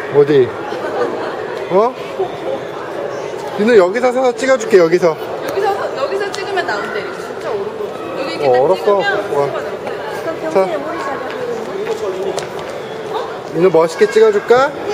어디? 어? 니는 여기서 서서 찍어줄게. 여기서 찍으면 나온대. 진짜 오르고. 여기 이렇게 딱 얼었어. 찍으면 와. 수가 나온대. 자, 니는 멋있게 찍어줄까?